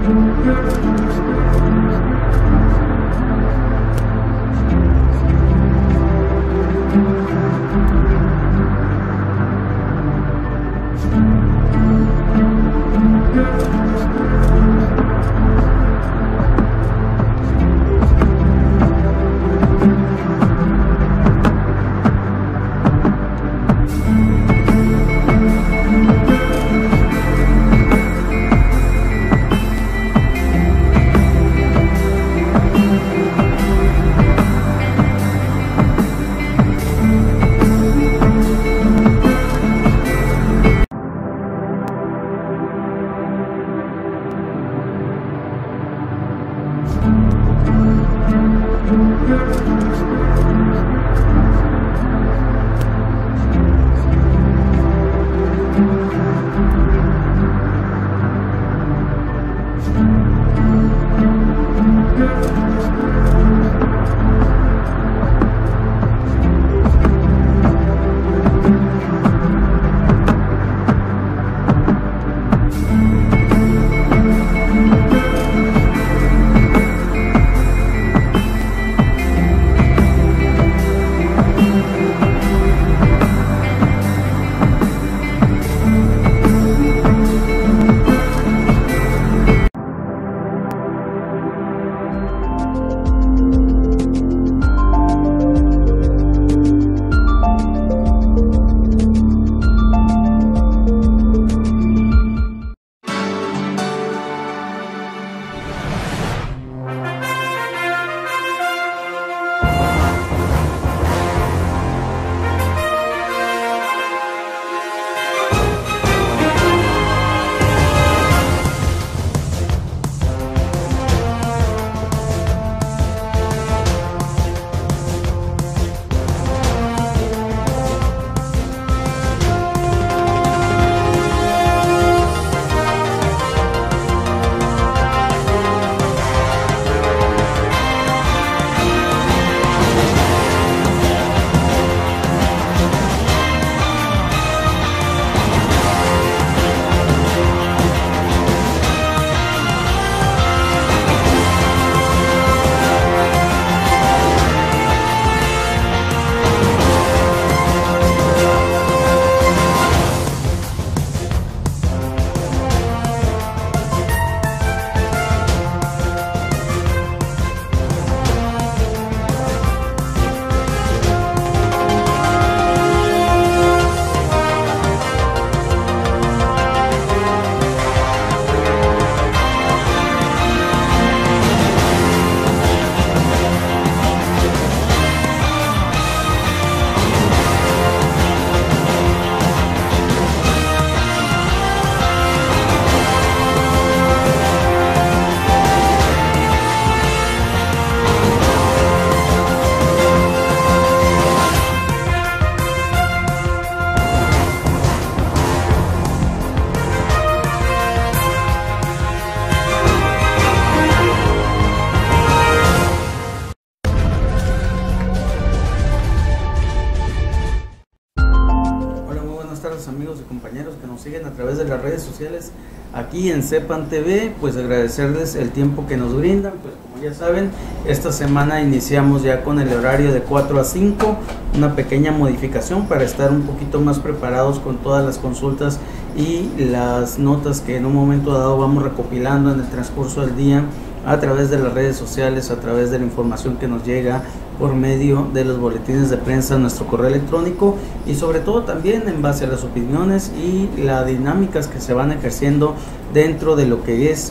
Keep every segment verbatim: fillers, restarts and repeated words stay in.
amigos y compañeros que nos siguen a través de las redes sociales aquí en Sepan T V, pues agradecerles el tiempo que nos brindan. Pues como ya saben, esta semana iniciamos ya con el horario de cuatro a cinco, una pequeña modificación para estar un poquito más preparados con todas las consultas y las notas que en un momento dado vamos recopilando en el transcurso del día a través de las redes sociales, a través de la información que nos llega por medio de los boletines de prensa, nuestro correo electrónico, y sobre todo también en base a las opiniones y las dinámicas que se van ejerciendo dentro de lo que es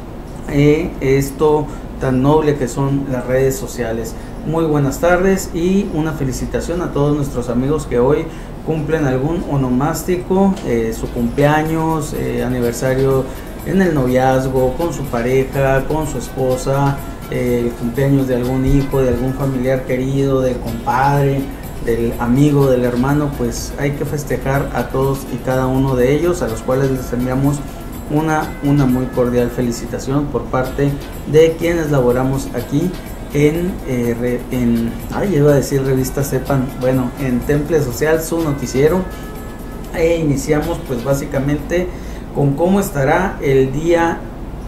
eh, esto tan noble que son las redes sociales. Muy buenas tardes y una felicitación a todos nuestros amigos que hoy cumplen algún onomástico, eh, su cumpleaños, eh, aniversario en el noviazgo, con su pareja, con su esposa, eh, el cumpleaños de algún hijo, de algún familiar querido, del compadre, del amigo, del hermano. Pues hay que festejar a todos y cada uno de ellos, a los cuales les enviamos una, una muy cordial felicitación por parte de quienes laboramos aquí en, eh, re, en ay, iba a decir revista Sepan, bueno, en Temple Social, su noticiero. E iniciamos pues básicamente con cómo estará el día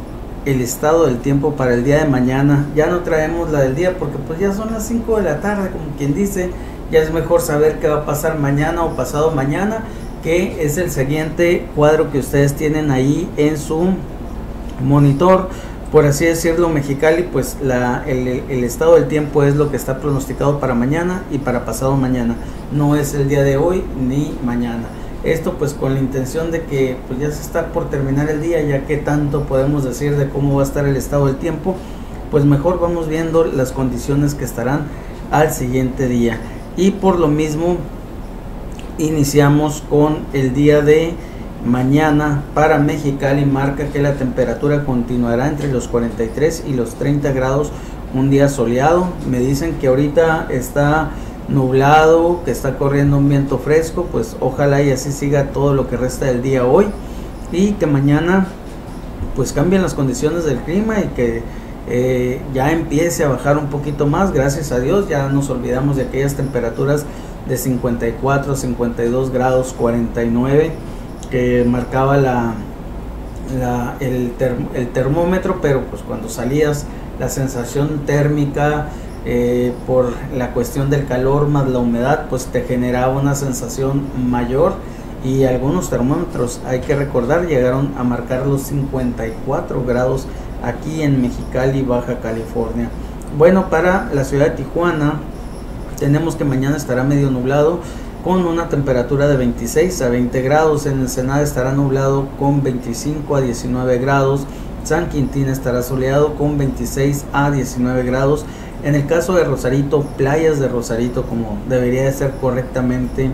el estado del tiempo para el día de mañana. Ya no traemos la del día porque pues ya son las cinco de la tarde, como quien dice. Ya es mejor saber qué va a pasar mañana o pasado mañana, que es el siguiente cuadro que ustedes tienen ahí en su monitor, por así decirlo. Mexicali, pues la, el, el estado del tiempo es lo que está pronosticado para mañana y para pasado mañana, no es el día de hoy ni mañana. Esto pues con la intención de que pues ya se está por terminar el día, ya que tanto podemos decir de cómo va a estar el estado del tiempo, pues mejor vamos viendo las condiciones que estarán al siguiente día. Y por lo mismo iniciamos con el día de mañana. Para Mexicali marca que la temperatura continuará entre los cuarenta y tres y los treinta grados, un día soleado. Me dicen que ahorita está nublado, que está corriendo un viento fresco, pues ojalá y así siga todo lo que resta del día hoy, y que mañana pues cambien las condiciones del clima y que eh, ya empiece a bajar un poquito más. Gracias a Dios ya nos olvidamos de aquellas temperaturas de cincuenta y cuatro, cincuenta y dos grados, cuarenta y nueve que marcaba la, la el, term, el termómetro, pero pues cuando salías la sensación térmica eh, por la cuestión del calor más la humedad pues te generaba una sensación mayor, y algunos termómetros, hay que recordar, llegaron a marcar los cincuenta y cuatro grados aquí en Mexicali, Baja California. Bueno, para la ciudad de Tijuana tenemos que mañana estará medio nublado con una temperatura de veintiséis a veinte grados. En Ensenada estará nublado con veinticinco a diecinueve grados. San Quintín estará soleado con veintiséis a diecinueve grados. En el caso de Rosarito, playas de Rosarito, como debería de ser correctamente,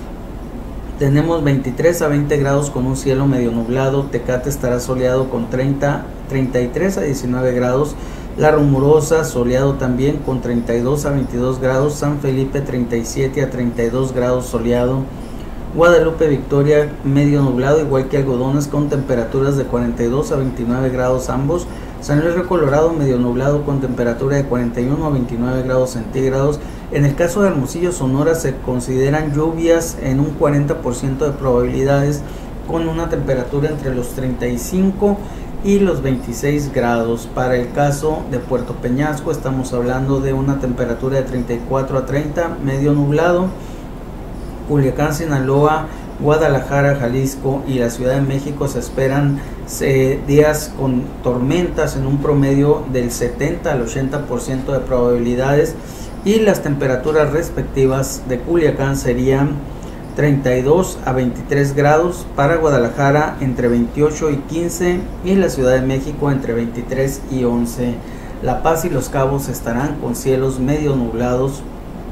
tenemos veintitrés a veinte grados con un cielo medio nublado. Tecate estará soleado con treinta, treinta y tres a diecinueve grados. La Rumorosa soleado también con treinta y dos a veintidós grados. San Felipe treinta y siete a treinta y dos grados soleado. Guadalupe Victoria medio nublado, igual que Algodones, con temperaturas de cuarenta y dos a veintinueve grados ambos. San Luis Río Colorado medio nublado con temperatura de cuarenta y uno a veintinueve grados centígrados. En el caso de Hermosillo, Sonora, se consideran lluvias en un cuarenta por ciento de probabilidades, con una temperatura entre los treinta y cinco y los veintiséis grados. Para el caso de Puerto Peñasco estamos hablando de una temperatura de treinta y cuatro a treinta, medio nublado. Culiacán, Sinaloa, Guadalajara, Jalisco y la Ciudad de México se esperan eh, días con tormentas en un promedio del setenta al ochenta por ciento de probabilidades, y las temperaturas respectivas de Culiacán serían treinta y dos a veintitrés grados, para Guadalajara entre veintiocho y quince y la Ciudad de México entre veintitrés y once. La Paz y Los Cabos estarán con cielos medio nublados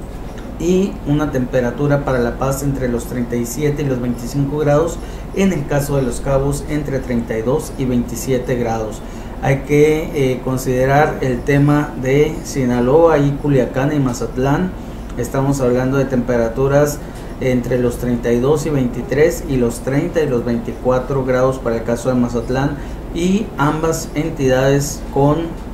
y una temperatura para La Paz entre los treinta y siete y los veinticinco grados. En el caso de Los Cabos entre treinta y dos y veintisiete grados. Hay que eh, considerar el tema de Sinaloa y Culiacán y Mazatlán. Estamos hablando de temperaturas entre los treinta y dos y veintitrés y los treinta y los veinticuatro grados para el caso de Mazatlán, y ambas entidades con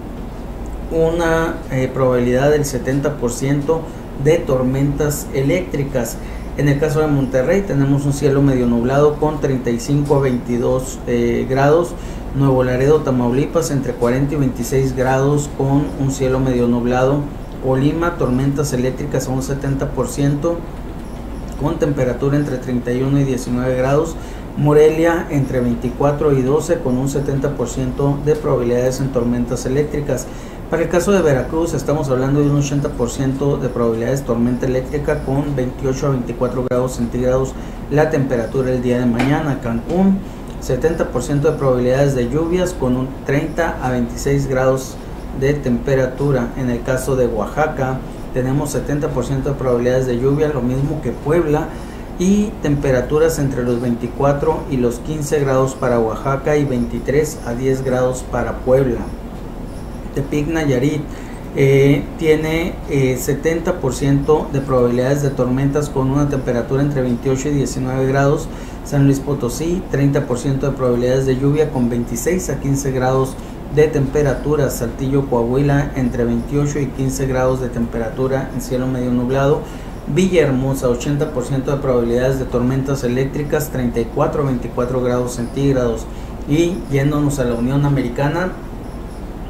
una eh, probabilidad del setenta por ciento de tormentas eléctricas. En el caso de Monterrey tenemos un cielo medio nublado con treinta y cinco a veintidós eh, grados. Nuevo Laredo, Tamaulipas entre cuarenta y veintiséis grados con un cielo medio nublado. Colima, tormentas eléctricas a un setenta por ciento con temperatura entre treinta y uno y diecinueve grados. Morelia entre veinticuatro y doce con un setenta por ciento de probabilidades en tormentas eléctricas. Para el caso de Veracruz estamos hablando de un ochenta por ciento de probabilidades de tormenta eléctrica con veintiocho a veinticuatro grados centígrados la temperatura el día de mañana. Cancún, setenta por ciento de probabilidades de lluvias con un treinta a veintiséis grados de temperatura. En el caso de Oaxaca tenemos setenta por ciento de probabilidades de lluvia, lo mismo que Puebla, y temperaturas entre los veinticuatro y los quince grados para Oaxaca y veintitrés a diez grados para Puebla. Tepic, Nayarit eh, tiene eh, setenta por ciento de probabilidades de tormentas con una temperatura entre veintiocho y diecinueve grados. San Luis Potosí, treinta por ciento de probabilidades de lluvia con veintiséis a quince grados de temperatura. Saltillo, Coahuila, entre veintiocho y quince grados de temperatura en cielo medio nublado. Villahermosa, ochenta por ciento de probabilidades de tormentas eléctricas, treinta y cuatro a veinticuatro grados centígrados. Y yéndonos a la Unión Americana,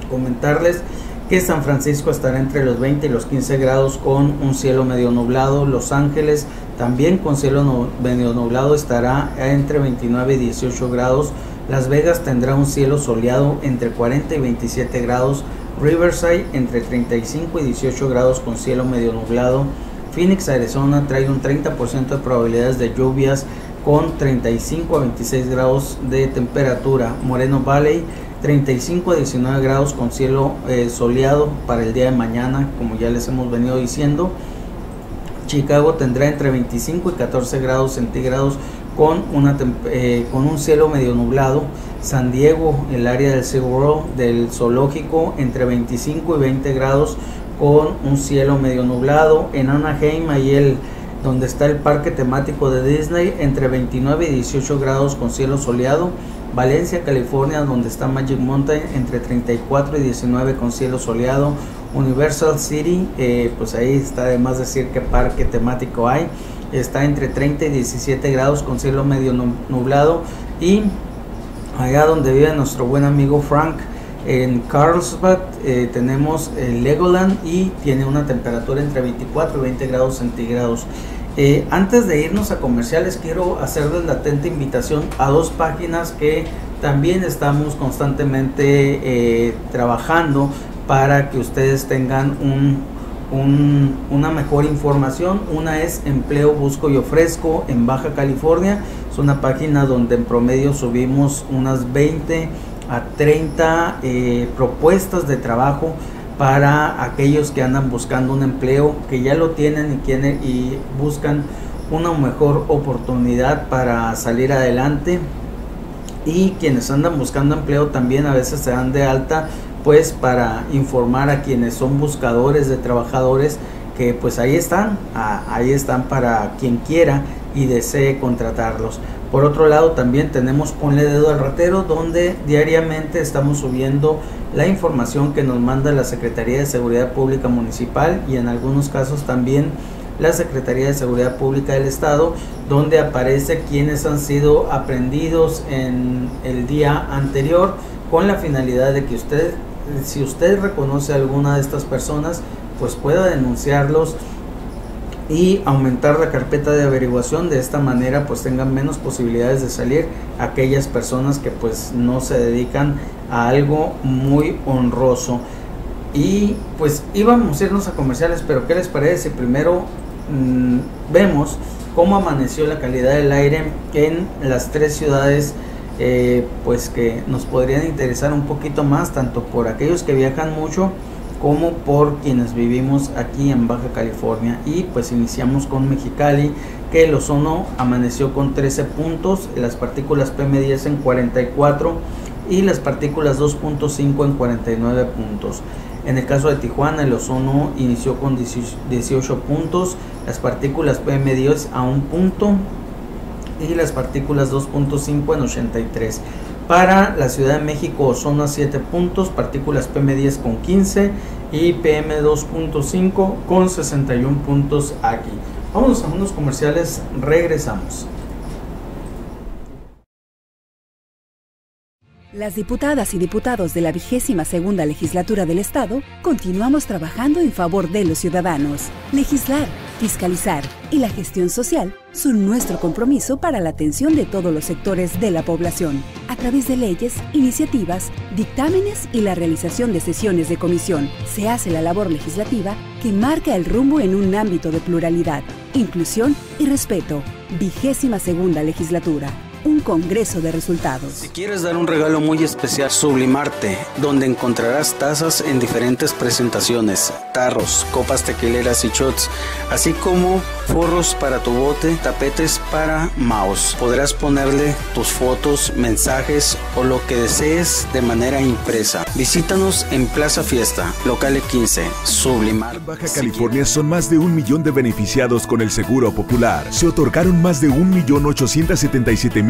Comentarles que San Francisco estará entre los veinte y los quince grados con un cielo medio nublado. Los Ángeles también con cielo no, medio nublado, estará entre veintinueve y dieciocho grados. Las Vegas tendrá un cielo soleado entre cuarenta y veintisiete grados. Riverside entre treinta y cinco y dieciocho grados con cielo medio nublado. Phoenix, Arizona trae un treinta por ciento de probabilidades de lluvias con treinta y cinco a veintiséis grados de temperatura. Moreno Valley treinta y cinco a diecinueve grados con cielo eh, soleado para el día de mañana, como ya les hemos venido diciendo. Chicago tendrá entre veinticinco y catorce grados centígrados con, una, eh, con un cielo medio nublado. San Diego, el área del SeaWorld, del zoológico, entre veinticinco y veinte grados con un cielo medio nublado. En Anaheim, ahí el donde está el parque temático de Disney, entre veintinueve y dieciocho grados con cielo soleado. Valencia, California, donde está Magic Mountain, entre treinta y cuatro y diecinueve con cielo soleado. Universal City, eh, pues ahí está de más decir qué parque temático hay, está entre treinta y diecisiete grados con cielo medio nublado. Y allá donde vive nuestro buen amigo Frank, en Carlsbad, eh, tenemos el Legoland y tiene una temperatura entre veinticuatro y veinte grados centígrados. Eh, antes de irnos a comerciales, quiero hacerles la atenta invitación a dos páginas que también estamos constantemente eh, trabajando para que ustedes tengan un, un, una mejor información. Una es Empleo Busco y Ofrezco en Baja California. Es una página donde en promedio subimos unas veinte a treinta eh, propuestas de trabajo para aquellos que andan buscando un empleo, que ya lo tienen y, quieren, y buscan una mejor oportunidad para salir adelante. Y quienes andan buscando empleo también a veces se dan de alta, pues para informar a quienes son buscadores de trabajadores que pues ahí están, ahí están para quien quiera y desee contratarlos. Por otro lado, también tenemos Ponle Dedo al Ratero, donde diariamente estamos subiendo la información que nos manda la Secretaría de Seguridad Pública Municipal y en algunos casos también la Secretaría de Seguridad Pública del Estado, donde aparece quienes han sido aprehendidos en el día anterior, con la finalidad de que usted, si usted reconoce a alguna de estas personas, pues pueda denunciarlos y aumentar la carpeta de averiguación. De esta manera pues tengan menos posibilidades de salir aquellas personas que pues no se dedican a algo muy honroso. Y pues íbamos a irnos a comerciales, pero ¿qué les parece? Primero mmm, vemos cómo amaneció la calidad del aire en las tres ciudades eh, pues que nos podrían interesar un poquito más, tanto por aquellos que viajan mucho como por quienes vivimos aquí en Baja California. Y pues iniciamos con Mexicali, que el ozono amaneció con trece puntos, las partículas P M diez en cuarenta y cuatro y las partículas dos punto cinco en cuarenta y nueve puntos. En el caso de Tijuana, el ozono inició con dieciocho puntos, las partículas P M diez a un punto y las partículas dos punto cinco en ochenta y tres. Para la Ciudad de México, ozono a siete puntos, partículas P M diez con quince y P M dos punto cinco con sesenta y uno puntos aquí. Vamos a unos comerciales, regresamos. Las diputadas y diputados de la vigésima segunda legislatura del Estado continuamos trabajando en favor de los ciudadanos. Legislar, fiscalizar y la gestión social son nuestro compromiso para la atención de todos los sectores de la población, a través de leyes, iniciativas, dictámenes y la realización de sesiones de comisión. Se hace la labor legislativa que marca el rumbo en un ámbito de pluralidad, inclusión y respeto. Vigésima segunda legislatura. Un congreso de resultados. Si quieres dar un regalo muy especial, Sublimarte, donde encontrarás tazas en diferentes presentaciones, tarros, copas tequileras y shots, así como forros para tu bote, tapetes para mouse. Podrás ponerle tus fotos, mensajes o lo que desees de manera impresa. Visítanos en Plaza Fiesta, local quince, Sublimar. En Baja California son más de un millón de beneficiados con el Seguro Popular. Se otorgaron más de un millón ochocientos setenta y siete mil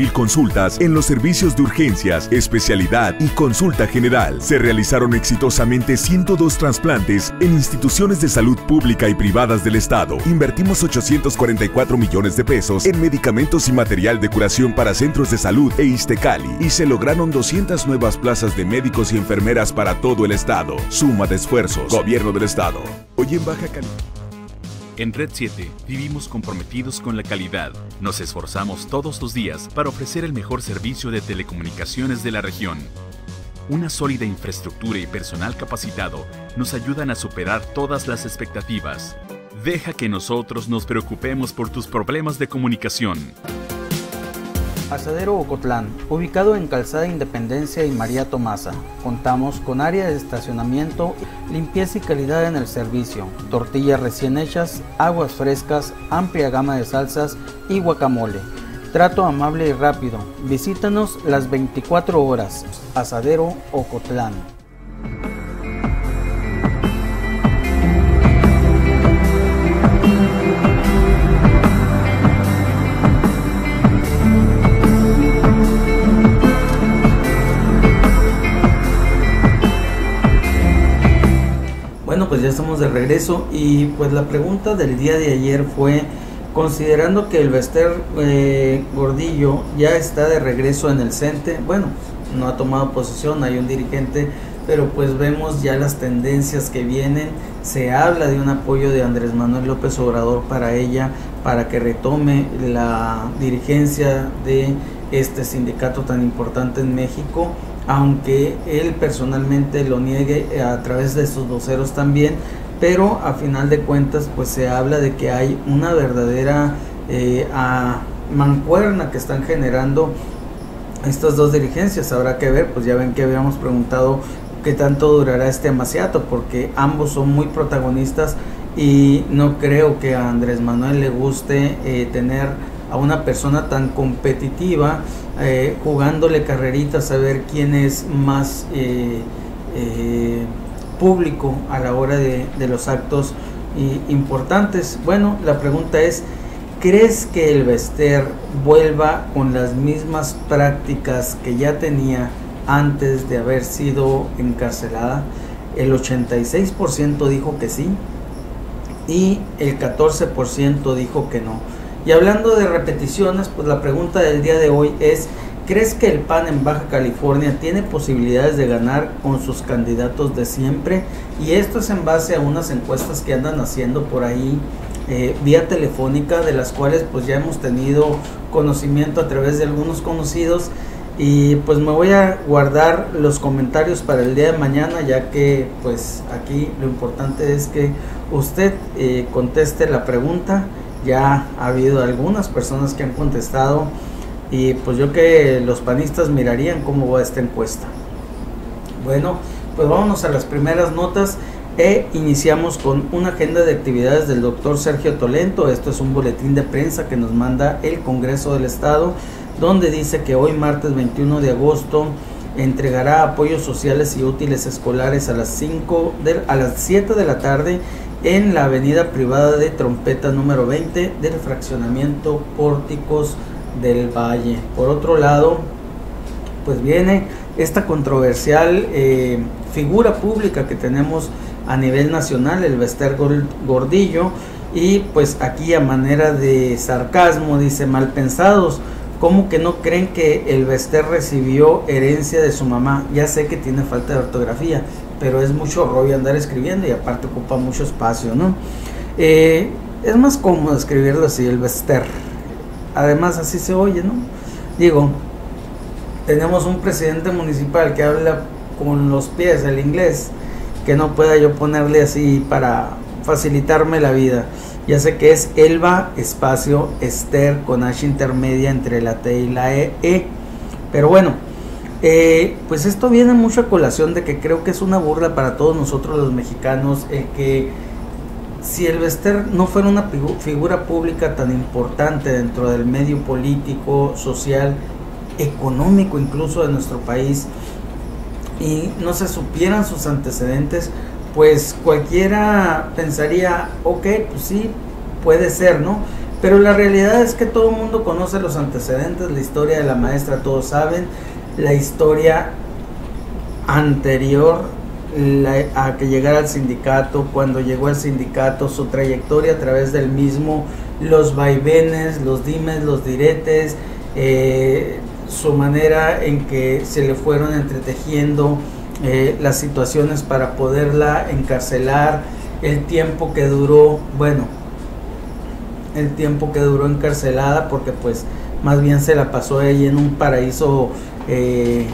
mil consultas en los servicios de urgencias, especialidad y consulta general. Se realizaron exitosamente ciento dos trasplantes en instituciones de salud pública y privadas del estado. Invertimos ochocientos cuarenta y cuatro millones de pesos en medicamentos y material de curación para centros de salud e Ixtecali y se lograron doscientas nuevas plazas de médicos y enfermeras para todo el estado. Suma de esfuerzos. Gobierno del estado. Hoy en Baja California. En Red siete vivimos comprometidos con la calidad. Nos esforzamos todos los días para ofrecer el mejor servicio de telecomunicaciones de la región. Una sólida infraestructura y personal capacitado nos ayudan a superar todas las expectativas. Deja que nosotros nos preocupemos por tus problemas de comunicación. Asadero Ocotlán, ubicado en Calzada Independencia y María Tomasa. Contamos con área de estacionamiento, limpieza y calidad en el servicio, tortillas recién hechas, aguas frescas, amplia gama de salsas y guacamole. Trato amable y rápido. Visítanos las veinticuatro horas. Asadero Ocotlán. Bueno, pues ya estamos de regreso y pues la pregunta del día de ayer fue, considerando que el Bester eh, Gordillo ya está de regreso en el CENTE, bueno, no ha tomado posesión, hay un dirigente, pero pues vemos ya las tendencias que vienen, se habla de un apoyo de Andrés Manuel López Obrador para ella, para que retome la dirigencia de este sindicato tan importante en México, aunque él personalmente lo niegue a través de sus voceros también, pero a final de cuentas pues se habla de que hay una verdadera eh, a mancuerna que están generando estas dos dirigencias. Habrá que ver, pues ya ven que habíamos preguntado qué tanto durará este amaciato, porque ambos son muy protagonistas y no creo que a Andrés Manuel le guste eh, tener a una persona tan competitiva eh, jugándole carreritas a ver quién es más eh, eh, público a la hora de, de los actos y, importantes. Bueno, la pregunta es, ¿crees que el Bester vuelva con las mismas prácticas que ya tenía antes de haber sido encarcelada? El ochenta y seis por ciento dijo que sí y el catorce por ciento dijo que no. Y hablando de repeticiones, pues la pregunta del día de hoy es, ¿crees que el P A N en Baja California tiene posibilidades de ganar con sus candidatos de siempre? Y esto es en base a unas encuestas que andan haciendo por ahí eh, vía telefónica, de las cuales pues ya hemos tenido conocimiento a través de algunos conocidos. Y pues me voy a guardar los comentarios para el día de mañana, ya que pues aquí lo importante es que usted eh, conteste la pregunta. Ya ha habido algunas personas que han contestado y pues yo que los panistas mirarían cómo va esta encuesta. Bueno, pues vámonos a las primeras notas e iniciamos con una agenda de actividades del doctor Sergio Tolento. Esto es un boletín de prensa que nos manda el Congreso del Estado, donde dice que hoy martes veintiuno de agosto entregará apoyos sociales y útiles escolares a las cinco de, a las siete de la tarde en la avenida privada de Trompeta número veinte del fraccionamiento Pórticos del Valle. Por otro lado, pues viene esta controversial eh, figura pública que tenemos a nivel nacional, el Bester Gordillo, y pues aquí a manera de sarcasmo dice: mal pensados, ¿cómo que no creen que el Bester recibió herencia de su mamá? Ya sé que tiene falta de ortografía, pero es mucho rollo andar escribiendo y aparte ocupa mucho espacio, ¿no? Eh, es más cómodo escribirlo así, el Bester. Además así se oye, ¿no? Digo, tenemos un presidente municipal que habla con los pies el inglés, que no pueda yo ponerle así para facilitarme la vida. Ya sé que es Elba espacio Ester con H intermedia entre la T y la E, e. Pero bueno, eh, pues esto viene mucho a colación de que creo que es una burla para todos nosotros los mexicanos, el que si el Bester no fuera una figura pública tan importante dentro del medio político, social, económico incluso de nuestro país, y no se supieran sus antecedentes, pues cualquiera pensaría, ok, pues sí, puede ser, ¿no? pero la realidad es que todo el mundo conoce los antecedentes, la historia de la maestra, todos saben la historia anterior la, a que llegara al sindicato, cuando llegó al sindicato, su trayectoria a través del mismo, los vaivenes, los dimes, los diretes, eh, su manera en que se le fueron entretejiendo eh, las situaciones para poderla encarcelar, el tiempo que duró, bueno, el tiempo que duró encarcelada, porque pues más bien se la pasó ahí en un paraíso eh,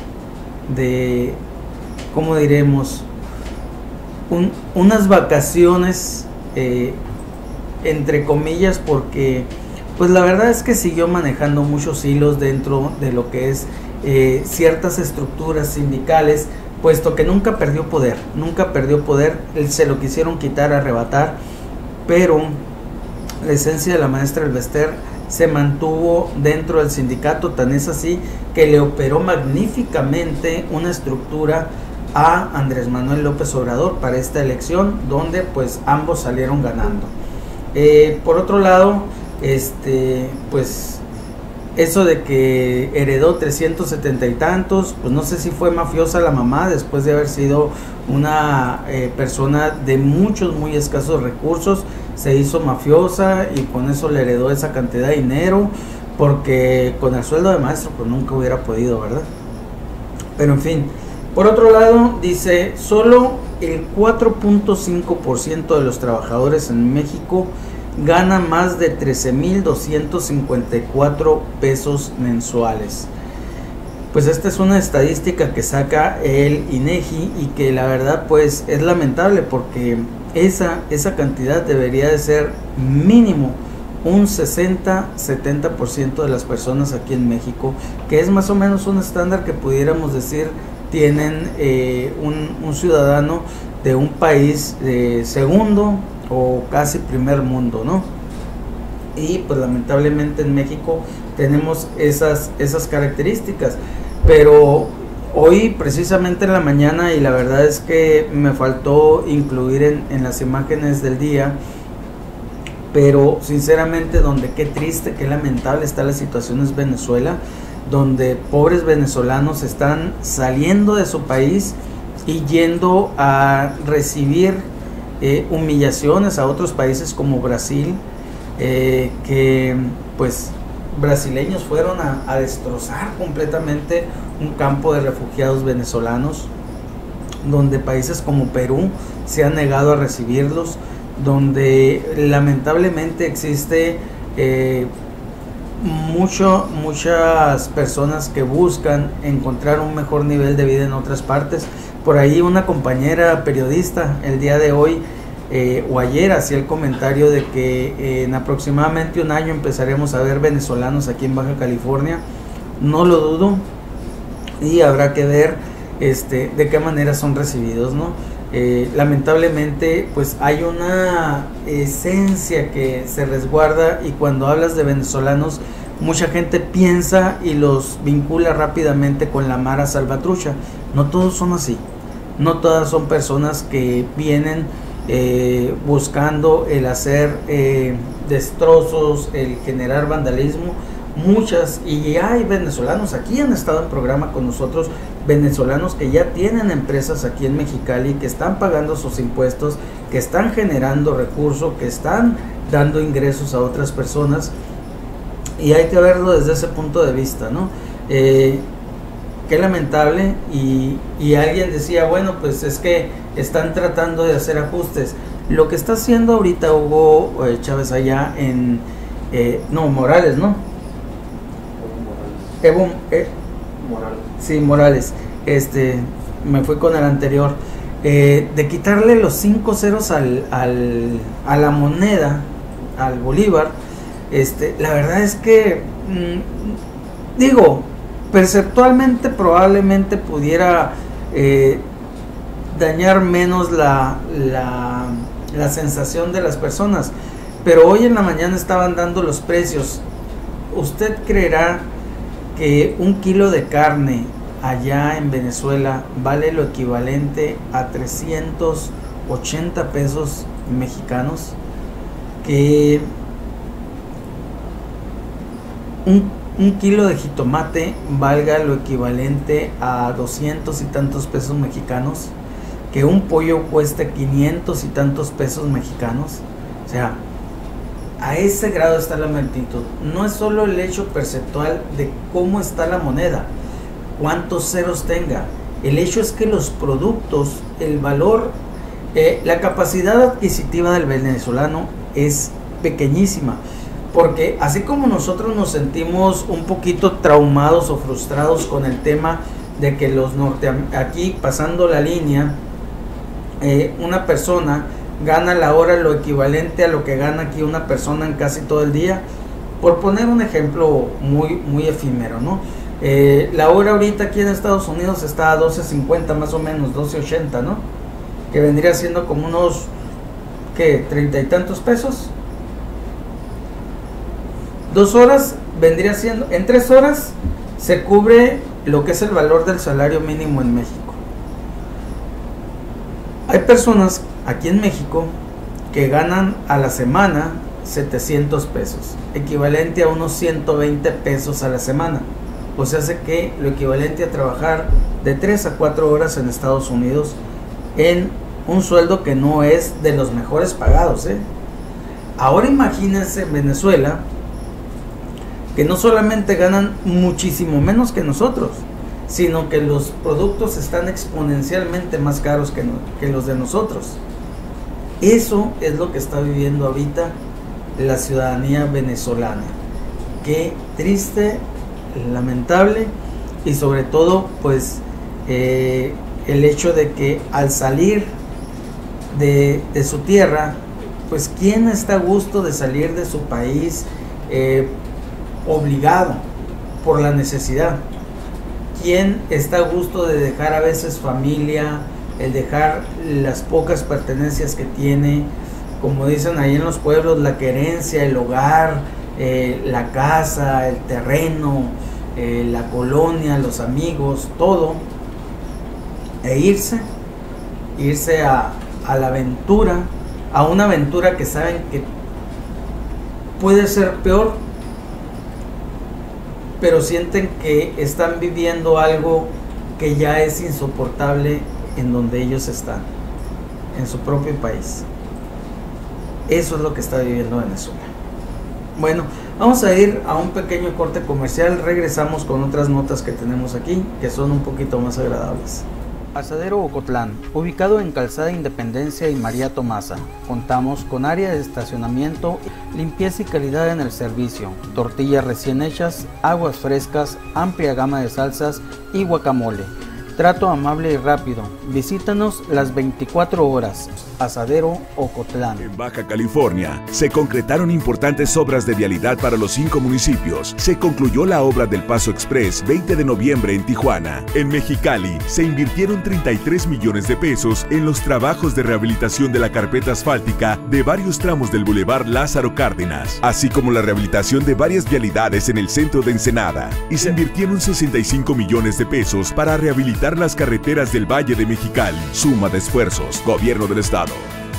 de, ¿cómo diremos? Un, unas vacaciones, eh, entre comillas, porque pues la verdad es que siguió manejando muchos hilos dentro de lo que es eh, ciertas estructuras sindicales, puesto que nunca perdió poder, nunca perdió poder, se lo quisieron quitar, arrebatar, pero la esencia de la maestra Elvester se mantuvo dentro del sindicato, tan es así que le operó magníficamente una estructura a Andrés Manuel López Obrador para esta elección, donde pues ambos salieron ganando. Eh, por otro lado, este pues eso de que heredó trescientos setenta y tantos, pues no sé si fue mafiosa la mamá después de haber sido una eh, persona de muchos muy escasos recursos, se hizo mafiosa y con eso le heredó esa cantidad de dinero, porque con el sueldo de maestro pues nunca hubiera podido, ¿verdad? Pero en fin, por otro lado dice, solo el cuatro punto cinco por ciento de los trabajadores en México gana más de trece mil doscientos cincuenta y cuatro pesos mensuales. Pues esta es una estadística que saca el INEGI y que la verdad pues es lamentable, porque esa, esa cantidad debería de ser mínimo un sesenta a setenta por ciento de las personas aquí en México, que es más o menos un estándar que pudiéramos decir tienen eh, un, un ciudadano de un país de segundo o casi primer mundo, ¿no? Y pues lamentablemente en México tenemos esas, esas características, pero hoy precisamente en la mañana, y la verdad es que me faltó incluir en, en las imágenes del día, pero sinceramente donde qué triste, qué lamentable está la situación es Venezuela, donde pobres venezolanos están saliendo de su país y yendo a recibir eh, humillaciones a otros países como Brasil, eh, que pues brasileños fueron a, a destrozar completamente un campo de refugiados venezolanos, donde países como Perú se han negado a recibirlos, donde lamentablemente existe eh, mucho, muchas personas que buscan encontrar un mejor nivel de vida en otras partes. Por ahí una compañera periodista el día de hoy eh, o ayer hacía el comentario de que eh, en aproximadamente un año empezaremos a ver venezolanos aquí en Baja California. No lo dudo, y habrá que ver este, de qué manera son recibidos, ¿no? Eh, lamentablemente pues hay una esencia que se resguarda, y cuando hablas de venezolanos mucha gente piensa y los vincula rápidamente con la Mara Salvatrucha. No todos son así, no todas son personas que vienen eh, buscando el hacer eh, destrozos, el generar vandalismo. Muchas, y hay venezolanos, aquí han estado en programa con nosotros, venezolanos que ya tienen empresas aquí en Mexicali, que están pagando sus impuestos, que están generando recursos, que están dando ingresos a otras personas, y hay que verlo desde ese punto de vista, ¿no? Eh, qué lamentable. Y, y alguien decía, bueno, pues es que están tratando de hacer ajustes. Lo que está haciendo ahorita Hugo eh, Chávez allá en, eh, no, Morales, ¿no? Evo, eh, Morales. Sí, Morales. Este, me fui con el anterior. Eh, de quitarle los cinco ceros al, al, a la moneda, al bolívar. Este, la verdad es que, mmm, digo, perceptualmente probablemente pudiera eh, dañar menos la, la, la sensación de las personas. Pero hoy en la mañana estaban dando los precios. ¿Usted creerá que un kilo de carne allá en Venezuela vale lo equivalente a trescientos ochenta pesos mexicanos? Que un, un kilo de jitomate valga lo equivalente a doscientos y tantos pesos mexicanos, que un pollo cueste quinientos y tantos pesos mexicanos. O sea, a ese grado está la magnitud. No es solo el hecho perceptual de cómo está la moneda, cuántos ceros tenga. El hecho es que los productos, el valor, eh, la capacidad adquisitiva del venezolano es pequeñísima. Porque así como nosotros nos sentimos un poquito traumados o frustrados con el tema de que los norte aquí pasando la línea, eh, una persona gana la hora lo equivalente a lo que gana aquí una persona en casi todo el día, por poner un ejemplo muy, muy efímero, ¿no? Eh, la hora ahorita aquí en Estados Unidos está a doce cincuenta más o menos, doce ochenta, ¿no? Que vendría siendo como unos, ¿qué? treinta y tantos pesos. Dos horas vendría siendo, en tres horas se cubre lo que es el valor del salario mínimo en México. Hay personas aquí en México que ganan a la semana setecientos pesos, equivalente a unos ciento veinte pesos a la semana. O sea, hace que lo equivalente a trabajar de tres a cuatro horas en Estados Unidos en un sueldo que no es de los mejores pagados, ¿eh? Ahora imagínense en Venezuela, que no solamente ganan muchísimo menos que nosotros, sino que los productos están exponencialmente más caros que, no, que los de nosotros. Eso es lo que está viviendo ahorita la ciudadanía venezolana. Qué triste, lamentable, y sobre todo pues eh, el hecho de que al salir de, de su tierra, pues quién está a gusto de salir de su país eh, obligado por la necesidad. ¿Quién está a gusto de dejar a veces familia, el dejar las pocas pertenencias que tiene, como dicen ahí en los pueblos, la querencia, el hogar, eh, la casa, el terreno, eh, la colonia, los amigos, todo, e irse, irse a, a la aventura, a una aventura que saben que puede ser peor, pero sienten que están viviendo algo que ya es insoportable en donde ellos están, en su propio país. Eso es lo que está viviendo Venezuela. Bueno, vamos a ir a un pequeño corte comercial. Regresamos con otras notas que tenemos aquí, que son un poquito más agradables. Asadero Ocotlán, ubicado en Calzada Independencia y María Tomasa. Contamos con área de estacionamiento, limpieza y calidad en el servicio, tortillas recién hechas, aguas frescas, amplia gama de salsas y guacamole. Trato amable y rápido. Visítanos las veinticuatro horas. Asadero Ocotlán. En Baja California se concretaron importantes obras de vialidad para los cinco municipios. Se concluyó la obra del Paso Express veinte de noviembre en Tijuana. En Mexicali se invirtieron treinta y tres millones de pesos en los trabajos de rehabilitación de la carpeta asfáltica de varios tramos del Boulevard Lázaro Cárdenas, así como la rehabilitación de varias vialidades en el centro de Ensenada. Y se invirtieron sesenta y cinco millones de pesos para rehabilitar las carreteras del Valle de Mexicali. Suma de esfuerzos, Gobierno del Estado.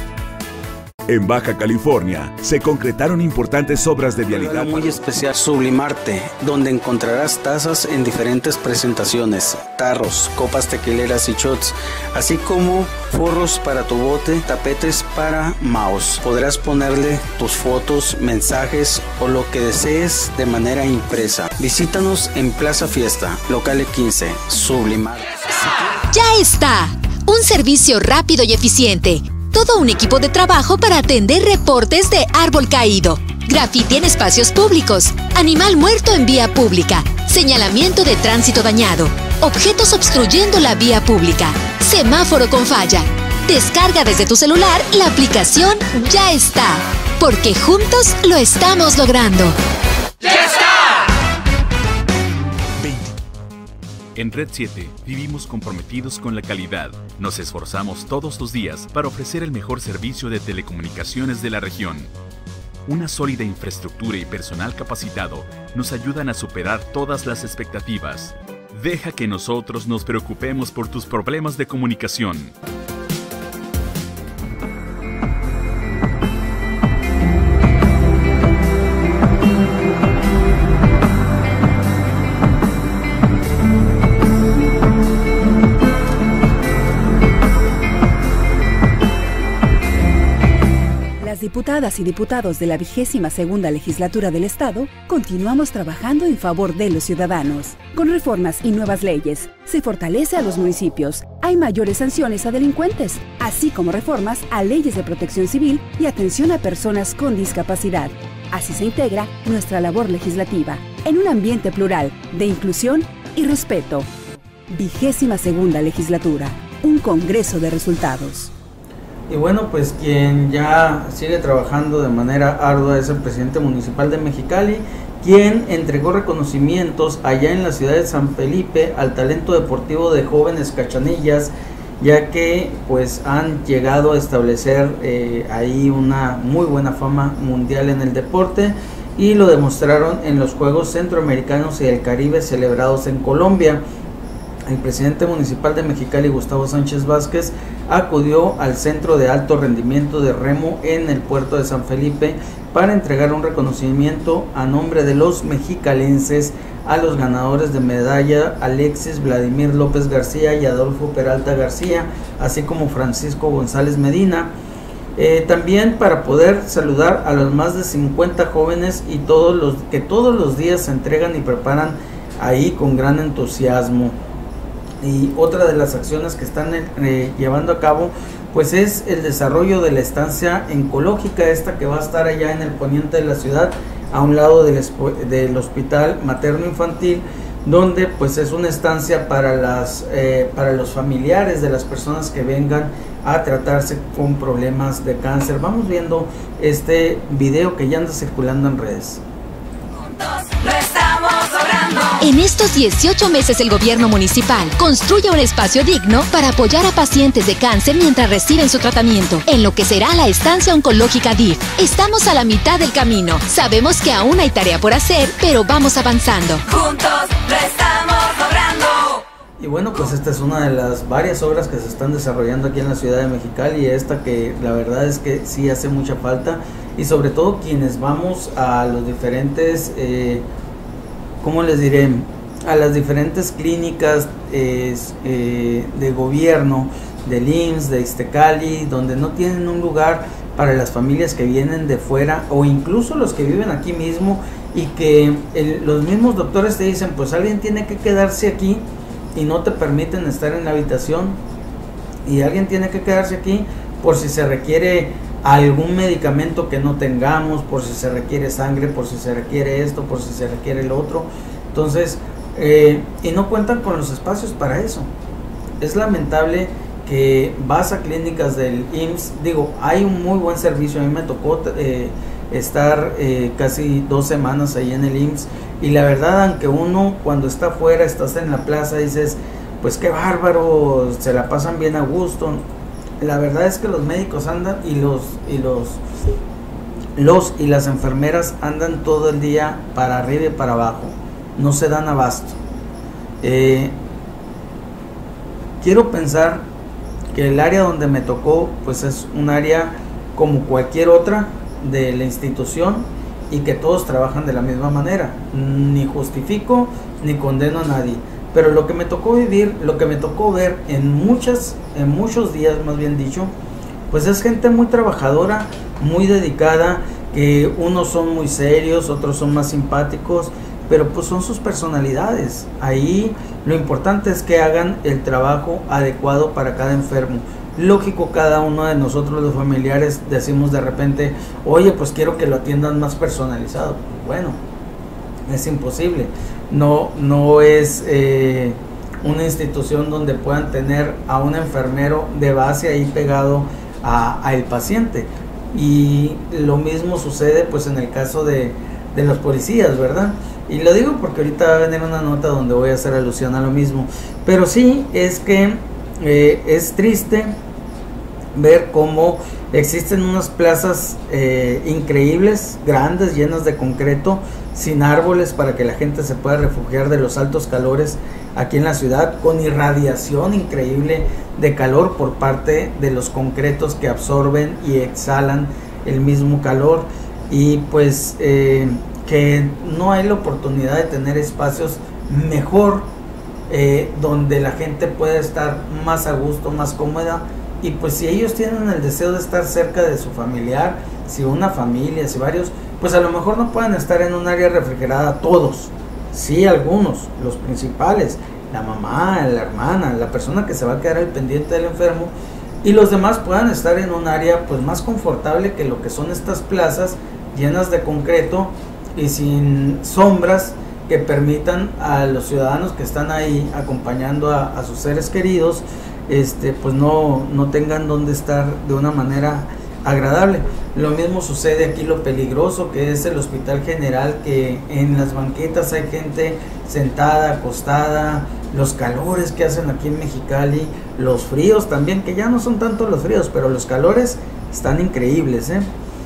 En Baja California se concretaron importantes obras de vialidad muy especial Sublimarte, donde encontrarás tazas en diferentes presentaciones, tarros, copas tequileras y shots, así como forros para tu bote, tapetes para mouse. Podrás ponerle tus fotos, mensajes o lo que desees de manera impresa. Visítanos en Plaza Fiesta, local quince, Sublimarte. ¡Ya está! Un servicio rápido y eficiente. Todo un equipo de trabajo para atender reportes de árbol caído, grafiti en espacios públicos, animal muerto en vía pública, señalamiento de tránsito dañado, objetos obstruyendo la vía pública, semáforo con falla. Descarga desde tu celular la aplicación Ya Está, porque juntos lo estamos logrando. ¡Ya está! En Red siete vivimos comprometidos con la calidad. Nos esforzamos todos los días para ofrecer el mejor servicio de telecomunicaciones de la región. Una sólida infraestructura y personal capacitado nos ayudan a superar todas las expectativas. Deja que nosotros nos preocupemos por tus problemas de comunicación. diputadas y diputados de la vigésima segunda legislatura del Estado, continuamos trabajando en favor de los ciudadanos. Con reformas y nuevas leyes, se fortalece a los municipios, hay mayores sanciones a delincuentes, así como reformas a leyes de protección civil y atención a personas con discapacidad. Así se integra nuestra labor legislativa, en un ambiente plural, de inclusión y respeto. Vigésima segunda legislatura, un congreso de resultados. Y bueno, pues quien ya sigue trabajando de manera ardua es el presidente municipal de Mexicali, quien entregó reconocimientos allá en la ciudad de San Felipe al talento deportivo de jóvenes cachanillas, ya que pues han llegado a establecer eh, ahí una muy buena fama mundial en el deporte y lo demostraron en los Juegos Centroamericanos y del Caribe celebrados en Colombia. El presidente municipal de Mexicali, Gustavo Sánchez Vázquez, acudió al Centro de Alto Rendimiento de Remo en el puerto de San Felipe para entregar un reconocimiento a nombre de los mexicalenses a los ganadores de medalla Alexis Vladimir López García y Adolfo Peralta García, así como Francisco González Medina. Eh, también para poder saludar a los más de cincuenta jóvenes y todos los que todos los días se entregan y preparan ahí con gran entusiasmo. Y otra de las acciones que están eh, llevando a cabo pues es el desarrollo de la estancia oncológica, esta que va a estar allá en el poniente de la ciudad, a un lado del, del hospital materno infantil, donde pues es una estancia para las eh, para los familiares de las personas que vengan a tratarse con problemas de cáncer. Vamos viendo este video que ya anda circulando en redes. Lo estamos logrando. En estos dieciocho meses el gobierno municipal construye un espacio digno para apoyar a pacientes de cáncer mientras reciben su tratamiento, en lo que será la estancia oncológica D I F. Estamos a la mitad del camino. Sabemos que aún hay tarea por hacer, pero vamos avanzando. Juntos lo estamos logrando. Y bueno, pues esta es una de las varias obras que se están desarrollando aquí en la ciudad de Mexicali, y esta que la verdad es que sí hace mucha falta, y sobre todo quienes vamos a los diferentes, eh, ¿cómo les diré? A las diferentes clínicas eh, eh, de gobierno, del I M S S, de Ixtecali, donde no tienen un lugar para las familias que vienen de fuera, o incluso los que viven aquí mismo, y que el, los mismos doctores te dicen, pues alguien tiene que quedarse aquí, y no te permiten estar en la habitación, y alguien tiene que quedarse aquí por si se requiere algún medicamento que no tengamos, por si se requiere sangre, por si se requiere esto, por si se requiere el otro. Entonces, eh, y no cuentan con los espacios para eso. Es lamentable que vas a clínicas del I M S S, digo, hay un muy buen servicio. A mí me tocó eh, estar eh, casi dos semanas ahí en el I M S S, y la verdad, aunque uno cuando está afuera, estás en la plaza, dices, pues qué bárbaro, se la pasan bien a gusto. La verdad es que los médicos andan, y los y los los y las enfermeras andan todo el día para arriba y para abajo, no se dan abasto. Eh, quiero pensar que el área donde me tocó pues es un área como cualquier otra de la institución, y que todos trabajan de la misma manera. Ni justifico ni condeno a nadie, pero lo que me tocó vivir, lo que me tocó ver en muchas, en muchos días más bien dicho, pues es gente muy trabajadora, muy dedicada, que unos son muy serios, otros son más simpáticos, pero pues son sus personalidades. Ahí lo importante es que hagan el trabajo adecuado para cada enfermo. Lógico, cada uno de nosotros los familiares decimos de repente, oye, pues quiero que lo atiendan más personalizado. Bueno, es imposible. No, no es eh, una institución donde puedan tener a un enfermero de base ahí pegado a, a el paciente. Y lo mismo sucede pues en el caso de, de los policías, ¿verdad? Y lo digo porque ahorita va a venir una nota donde voy a hacer alusión a lo mismo. Pero sí, es que eh, es triste ver cómo existen unas plazas eh, increíbles, grandes, llenas de concreto, sin árboles para que la gente se pueda refugiar de los altos calores aquí en la ciudad, con irradiación increíble de calor por parte de los concretos que absorben y exhalan el mismo calor, y pues eh, que no hay la oportunidad de tener espacios mejor eh, donde la gente pueda estar más a gusto, más cómoda, y pues si ellos tienen el deseo de estar cerca de su familiar, si una familia, si varios, pues a lo mejor no pueden estar en un área refrigerada todos, sí algunos, los principales, la mamá, la hermana, la persona que se va a quedar al pendiente del enfermo, y los demás puedan estar en un área pues más confortable que lo que son estas plazas llenas de concreto y sin sombras que permitan a los ciudadanos que están ahí acompañando a, a sus seres queridos, este pues no, no tengan donde estar de una manera agradable. Lo mismo sucede aquí, lo peligroso que es el Hospital General, que en las banquetas hay gente sentada, acostada, los calores que hacen aquí en Mexicali, los fríos también, que ya no son tanto los fríos, pero los calores están increíbles, ¿eh?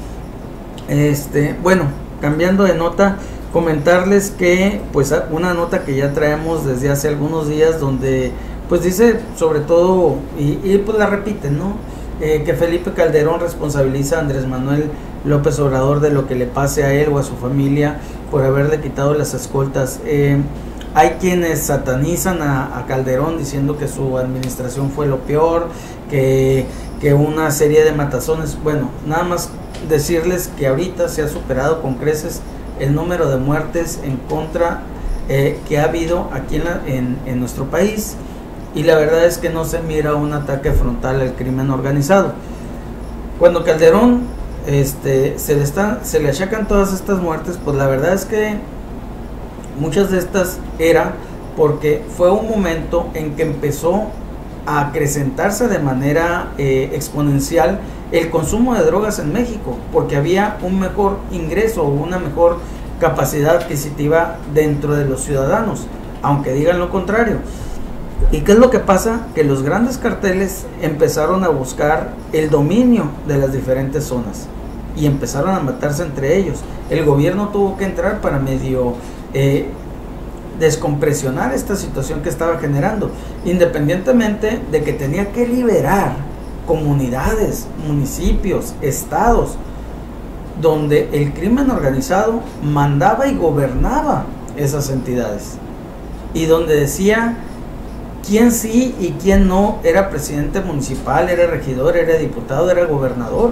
Este, bueno, cambiando de nota, comentarles que pues una nota que ya traemos desde hace algunos días, donde pues dice sobre todo, y, y pues la repiten, ¿no? Eh, que Felipe Calderón responsabiliza a Andrés Manuel López Obrador de lo que le pase a él o a su familia por haberle quitado las escoltas. Eh, hay quienes satanizan a, a Calderón diciendo que su administración fue lo peor, que, que una serie de matazones. Bueno, nada más decirles que ahorita se ha superado con creces el número de muertes en contra eh, que ha habido aquí en, la, en, en nuestro país, y la verdad es que no se mira un ataque frontal al crimen organizado. Cuando Calderón este, se, le está, se le achacan todas estas muertes, pues la verdad es que muchas de estas era porque fue un momento en que empezó a acrecentarse de manera eh, exponencial el consumo de drogas en México, porque había un mejor ingreso, una mejor capacidad adquisitiva dentro de los ciudadanos, aunque digan lo contrario. ¿Y qué es lo que pasa? Que los grandes carteles empezaron a buscar el dominio de las diferentes zonas y empezaron a matarse entre ellos. El gobierno tuvo que entrar para medio eh, descompresionar esta situación que estaba generando, independientemente de que tenía que liberar comunidades, municipios, estados, donde el crimen organizado mandaba y gobernaba esas entidades, y donde decía quién sí y quién no era presidente municipal, era regidor, era diputado, era gobernador.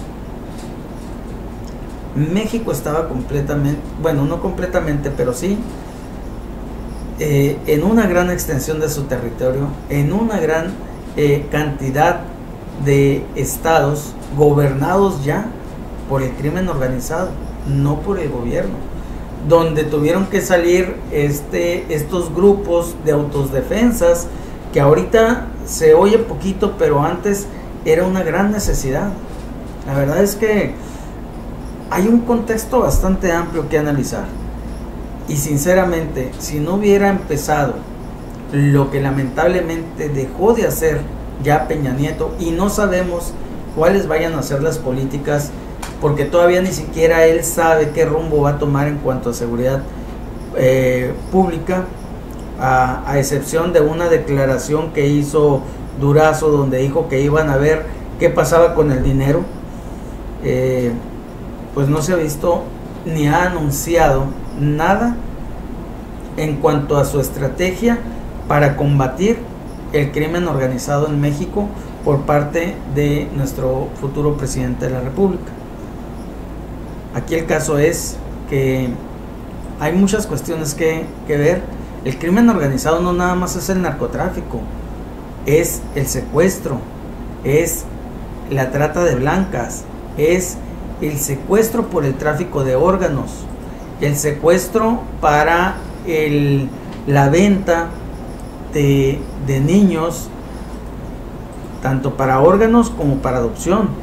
México estaba completamente, bueno, no completamente, pero sí, eh, en una gran extensión de su territorio, en una gran eh, cantidad de estados gobernados ya por el crimen organizado, no por el gobierno, donde tuvieron que salir este, estos grupos de autodefensas, que ahorita se oye poquito, pero antes era una gran necesidad. La verdad es que hay un contexto bastante amplio que analizar, y sinceramente, si no hubiera empezado lo que lamentablemente dejó de hacer ya Peña Nieto, y no sabemos cuáles vayan a ser las políticas, porque todavía ni siquiera él sabe qué rumbo va a tomar en cuanto a seguridad eh, pública, a, a excepción de una declaración que hizo Durazo, donde dijo que iban a ver qué pasaba con el dinero. Eh, pues no se ha visto ni ha anunciado nada en cuanto a su estrategia para combatir el crimen organizado en México por parte de nuestro futuro presidente de la República. Aquí el caso es que hay muchas cuestiones que, que ver. El crimen organizado no nada más es el narcotráfico, es el secuestro, es la trata de blancas, es el secuestro por el tráfico de órganos, el secuestro para el, la venta de, de niños, tanto para órganos como para adopción,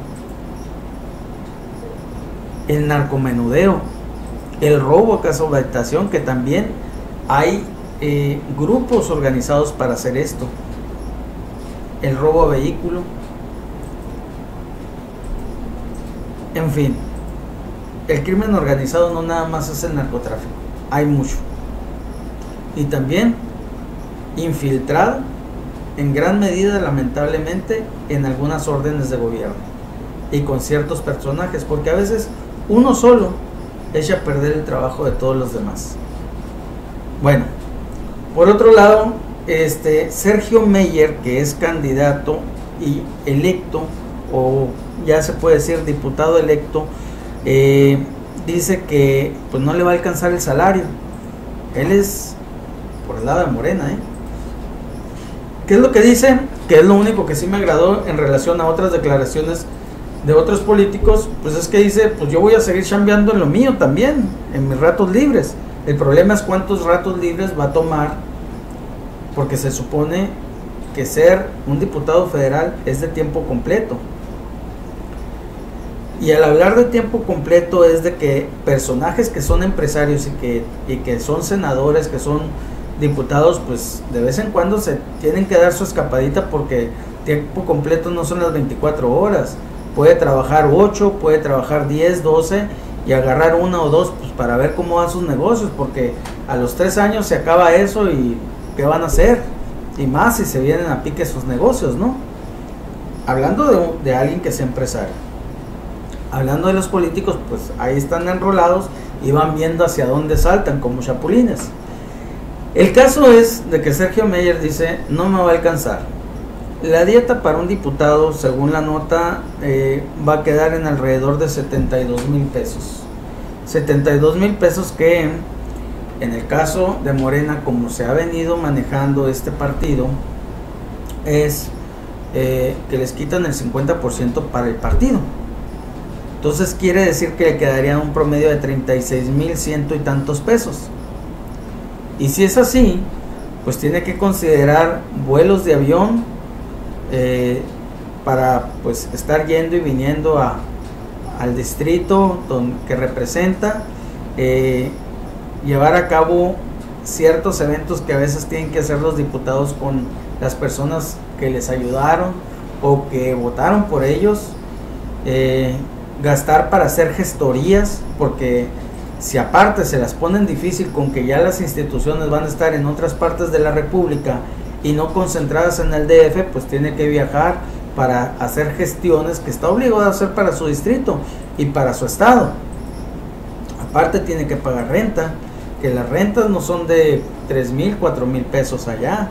el narcomenudeo, el robo a casa o habitación, que también hay eh, grupos organizados para hacer esto, el robo a vehículo, en fin. El crimen organizado no nada más es el narcotráfico, hay mucho, y también infiltrado en gran medida, lamentablemente, en algunas órdenes de gobierno y con ciertos personajes, porque a veces uno solo echa a perder el trabajo de todos los demás. Bueno, por otro lado, este Sergio Meyer, que es candidato y electo, o ya se puede decir diputado electo, eh, dice que pues no le va a alcanzar el salario. Él es por el lado de Morena, ¿eh? ¿Qué es lo que dice? Que es lo único que sí me agradó en relación a otras declaraciones de otros políticos, pues es que dice, pues yo voy a seguir chambeando en lo mío también, en mis ratos libres. El problema es cuántos ratos libres va a tomar, porque se supone que ser un diputado federal es de tiempo completo. Y al hablar de tiempo completo es de que personajes que son empresarios y que, y que son senadores, que son diputados, pues de vez en cuando se tienen que dar su escapadita, porque tiempo completo no son las veinticuatro horas. Puede trabajar ocho, puede trabajar diez, doce y agarrar una o dos pues, para ver cómo van sus negocios, porque a los tres años se acaba eso y ¿qué van a hacer? Y más si se vienen a pique sus negocios, ¿no? Hablando de, de alguien que sea empresario. Hablando de los políticos, pues ahí están enrolados y van viendo hacia dónde saltan como chapulines. El caso es de que Sergio Meyer dice, no me va a alcanzar. La dieta para un diputado, según la nota, eh, va a quedar en alrededor de setenta y dos mil pesos. setenta y dos mil pesos que, en el caso de Morena, como se ha venido manejando este partido, es eh, que les quitan el cincuenta por ciento para el partido. Entonces quiere decir que le quedaría un promedio de treinta y seis mil ciento y tantos pesos. Y si es así, pues tiene que considerar vuelos de avión eh, para pues estar yendo y viniendo a, al distrito donde, que representa, eh, llevar a cabo ciertos eventos que a veces tienen que hacer los diputados con las personas que les ayudaron o que votaron por ellos, eh, gastar para hacer gestorías, porque si aparte se las ponen difícil con que ya las instituciones van a estar en otras partes de la República y no concentradas en el D F, pues tiene que viajar para hacer gestiones que está obligado a hacer para su distrito y para su estado. Aparte tiene que pagar renta, que las rentas no son de tres mil, cuatro mil pesos allá.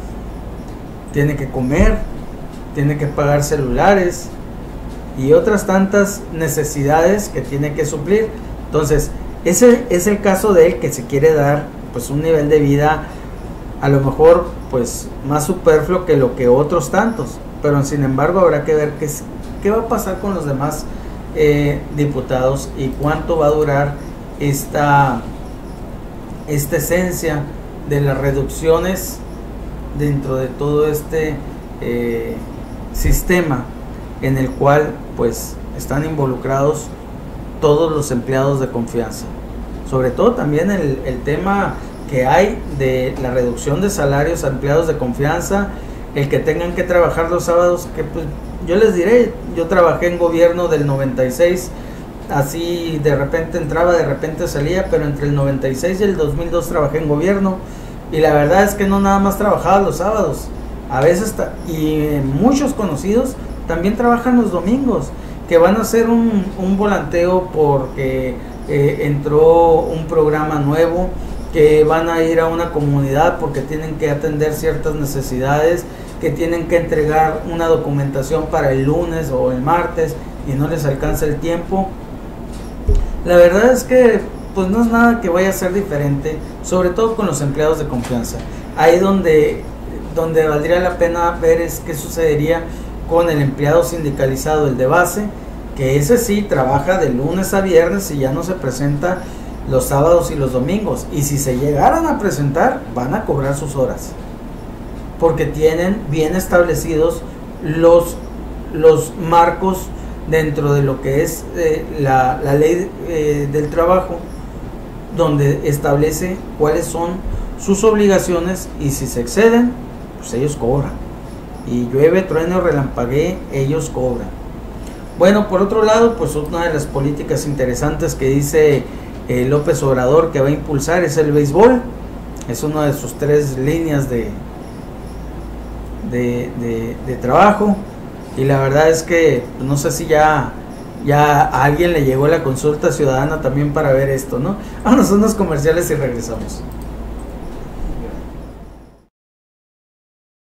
Tiene que comer, tiene que pagar celulares y otras tantas necesidades que tiene que suplir. Entonces, ese es el caso de él, que se quiere dar pues un nivel de vida a lo mejor pues más superfluo que lo que otros tantos, pero sin embargo habrá que ver qué, qué va a pasar con los demás eh, diputados y cuánto va a durar esta, esta esencia de las reducciones dentro de todo este eh, sistema en el cual pues están involucrados todos los empleados de confianza. Sobre todo también el, el tema que hay de la reducción de salarios a empleados de confianza, el que tengan que trabajar los sábados, que pues yo les diré, yo trabajé en gobierno del noventa y seis, así de repente entraba, de repente salía, pero entre el noventa y seis y el dos mil dos trabajé en gobierno, y la verdad es que no nada más trabajaba los sábados, a veces, y muchos conocidos también trabajan los domingos, que van a hacer un, un volanteo porque eh, entró un programa nuevo, que van a ir a una comunidad porque tienen que atender ciertas necesidades, que tienen que entregar una documentación para el lunes o el martes y no les alcanza el tiempo. La verdad es que pues no es nada que vaya a ser diferente, sobre todo con los empleados de confianza. Ahí donde, donde valdría la pena ver es qué sucedería con el empleado sindicalizado, el de base, que ese sí trabaja de lunes a viernes y ya no se presenta los sábados y los domingos, y si se llegaran a presentar van a cobrar sus horas porque tienen bien establecidos los, los marcos dentro de lo que es eh, la, la ley eh, del trabajo, donde establece cuáles son sus obligaciones, y si se exceden pues ellos cobran, y llueve, trueno, relampaguee, ellos cobran. Bueno, por otro lado, pues una de las políticas interesantes que dice eh, López Obrador que va a impulsar es el béisbol. Es una de sus tres líneas de, de, de, de trabajo, y la verdad es que pues, no sé si ya, ya a alguien le llegó la consulta ciudadana también para ver esto, ¿no? Vámonos a unos comerciales y regresamos.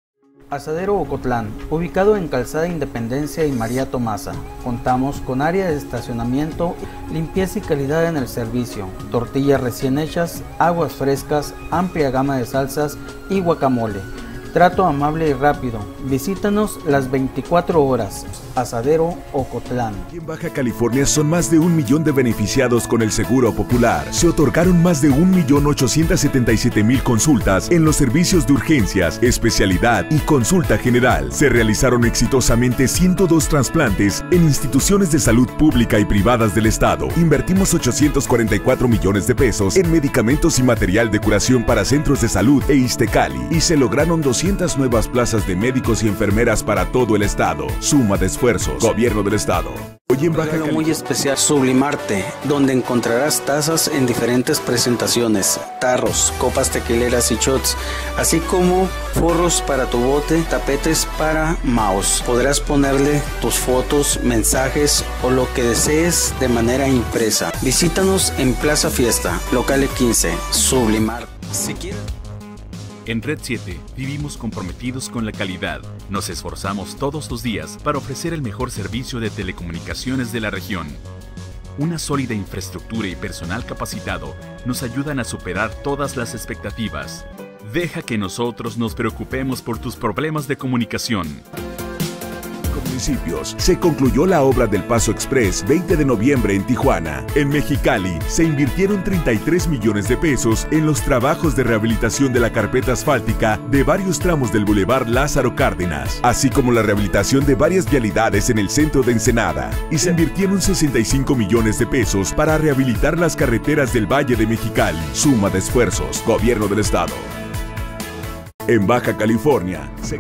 Asadero Ocotlán, ubicado en Calzada Independencia y María Tomasa. Contamos con área de estacionamiento, limpieza y calidad en el servicio, tortillas recién hechas, aguas frescas, amplia gama de salsas y guacamole. Trato amable y rápido. Visítanos las veinticuatro horas. Asadero Ocotlán. En Baja California son más de un millón de beneficiados con el Seguro Popular. Se otorgaron más de un millón ochocientos setenta y siete mil consultas en los servicios de urgencias, especialidad y consulta general. Se realizaron exitosamente ciento dos trasplantes en instituciones de salud pública y privadas del Estado. Invertimos ochocientos cuarenta y cuatro millones de pesos en medicamentos y material de curación para centros de salud e Ixtecali. Y se lograron doscientas nuevas plazas de médicos y enfermeras para todo el Estado. Suma de esfuerzos. Gobierno del Estado. Hoy en Baja California. Muy especial Sublimarte, donde encontrarás tazas en diferentes presentaciones, tarros, copas tequileras y shots, así como forros para tu bote, tapetes para mouse. Podrás ponerle tus fotos, mensajes o lo que desees de manera impresa. Visítanos en Plaza Fiesta, local quince, Sublimarte. Si quieres... En Red siete vivimos comprometidos con la calidad. Nos esforzamos todos los días para ofrecer el mejor servicio de telecomunicaciones de la región. Una sólida infraestructura y personal capacitado nos ayudan a superar todas las expectativas. Deja que nosotros nos preocupemos por tus problemas de comunicación. Municipios. Se concluyó la obra del Paso Express veinte de noviembre en Tijuana. En Mexicali se invirtieron treinta y tres millones de pesos en los trabajos de rehabilitación de la carpeta asfáltica de varios tramos del Boulevard Lázaro Cárdenas, así como la rehabilitación de varias vialidades en el centro de Ensenada. Y se invirtieron sesenta y cinco millones de pesos para rehabilitar las carreteras del Valle de Mexicali. Suma de esfuerzos. Gobierno del Estado. En Baja California se...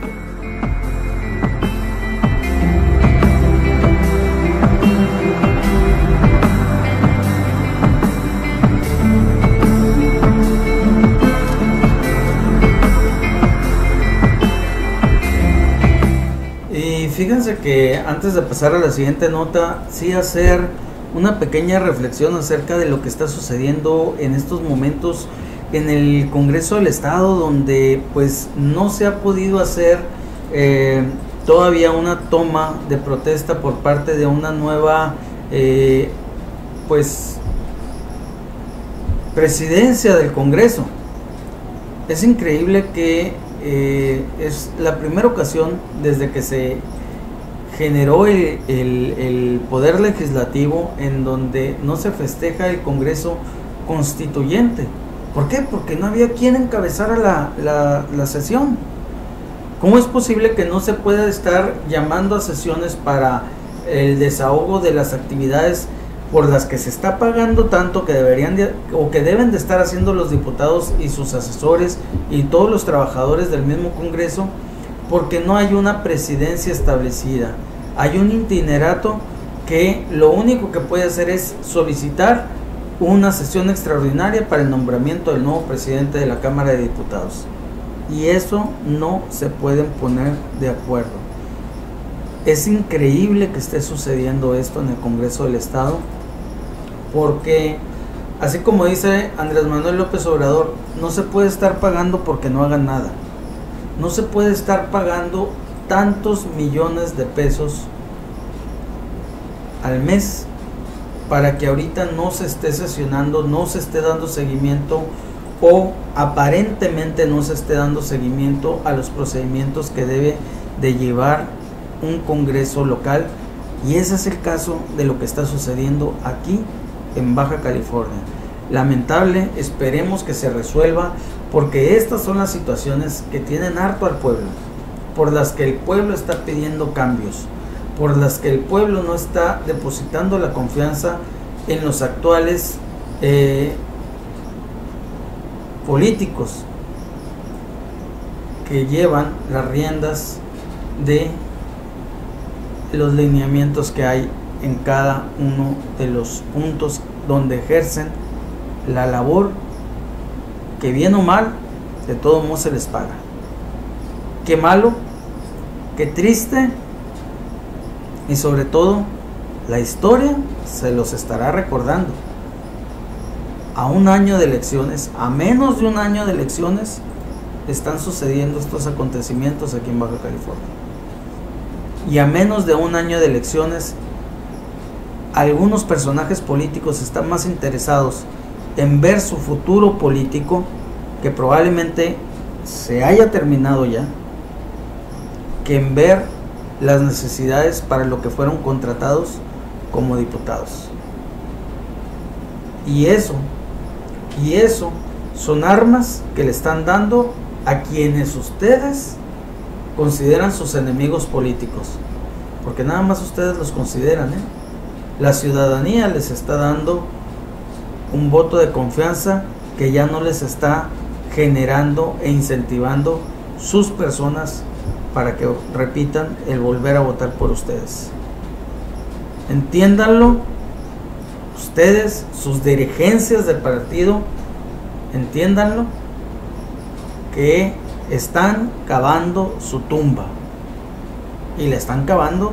Fíjense que antes de pasar a la siguiente nota, sí hacer una pequeña reflexión acerca de lo que está sucediendo en estos momentos en el Congreso del Estado, donde pues no se ha podido hacer eh, todavía una toma de protesta por parte de una nueva eh, pues presidencia del Congreso. Es increíble que eh, es la primera ocasión desde que se generó el, el, el poder legislativo en donde no se festeja el Congreso Constituyente. ¿Por qué? Porque no había quien encabezara la, la, la sesión. ¿Cómo es posible que no se pueda estar llamando a sesiones para el desahogo de las actividades por las que se está pagando tanto que deberían de, o que deben de estar haciendo los diputados y sus asesores y todos los trabajadores del mismo Congreso? Porque no hay una presidencia establecida, hay un itinerato que lo único que puede hacer es solicitar una sesión extraordinaria para el nombramiento del nuevo presidente de la Cámara de Diputados, y eso no se pueden poner de acuerdo. Es increíble que esté sucediendo esto en el Congreso del Estado, porque así como dice Andrés Manuel López Obrador, no se puede estar pagando porque no hagan nada. No se puede estar pagando tantos millones de pesos al mes para que ahorita no se esté sesionando, no se esté dando seguimiento o aparentemente no se esté dando seguimiento a los procedimientos que debe de llevar un Congreso local. Y ese es el caso de lo que está sucediendo aquí en Baja California. Lamentable, esperemos que se resuelva, porque estas son las situaciones que tienen harto al pueblo, por las que el pueblo está pidiendo cambios, por las que el pueblo no está depositando la confianza en los actuales eh, políticos que llevan las riendas de los lineamientos que hay en cada uno de los puntos donde ejercen la labor que, bien o mal, de todo modo se les paga. Qué malo, qué triste, y sobre todo la historia se los estará recordando. A un año de elecciones, a menos de un año de elecciones, están sucediendo estos acontecimientos aquí en Baja California. Y a menos de un año de elecciones, algunos personajes políticos están más interesados en ver su futuro político, que probablemente se haya terminado ya, que en ver las necesidades para lo que fueron contratados como diputados. Y eso, y eso son armas que le están dando a quienes ustedes consideran sus enemigos políticos, porque nada más ustedes los consideran, ¿eh? La ciudadanía les está dando un voto de confianza que ya no les está generando e incentivando sus personas para que repitan el volver a votar por ustedes. Entiéndanlo, ustedes, sus dirigencias del partido, entiéndanlo, que están cavando su tumba, y la están cavando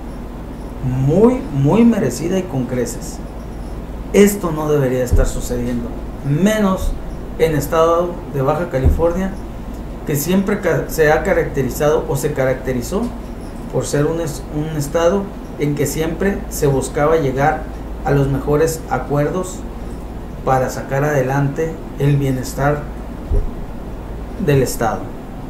muy, muy merecida y con creces. Esto no debería estar sucediendo, menos en estado de Baja California, que siempre se ha caracterizado o se caracterizó por ser un, un estado en que siempre se buscaba llegar a los mejores acuerdos para sacar adelante el bienestar del estado.